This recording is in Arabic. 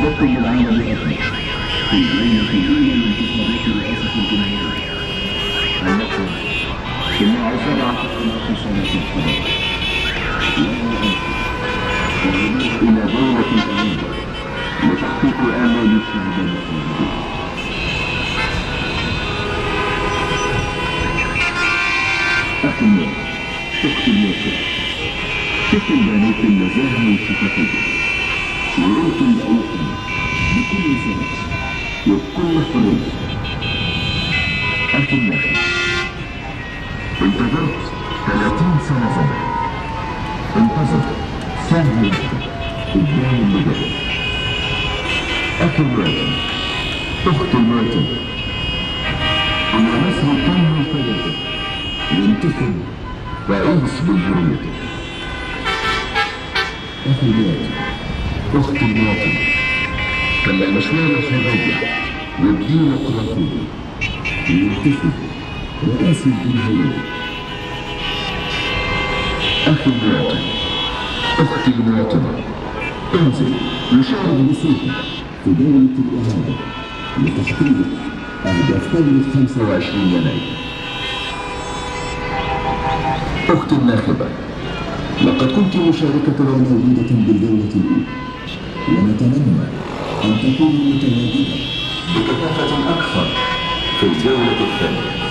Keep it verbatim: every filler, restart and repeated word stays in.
أحببتم العمل بأكمل في ليلة الأولى من انتخابات رئاسة الجمهورية النقل جماع سبعة آلاف سنة الحضارة وأنتم إلى دولة الأمين لتحقيق آمال الشعب المصري. أخي الناس، أختي الناصرة، شفت البنات النزاهة والشفافية ورؤية الأوطان بكل سلاسة وبكل حرية. أخي الناس، انتظرت ثلاثين سنة زمن، انتظرت ساعة واحدة قدام النجاة. أخي الواتن، أختي الواتن، إن مصر تم فجأة وانتخب رئيس جمهوريته. أخي الواتن، أختي الواتن، كما مشوار الحرية والديمقراطية وينتخب رئيس الجمهورية. أخي الواتن، أختي المواطنة، انزل وشارك بصوتك في دولة الإعادة لتحقيق أهداف ثورة خمسة وعشرين يناير. أختي الناخبة، لقد كنت مشاركة وموجودة بالدولة الأولى، ونتمنى أن تكوني متواجدة بكثافة أكثر في الجولة الثانية.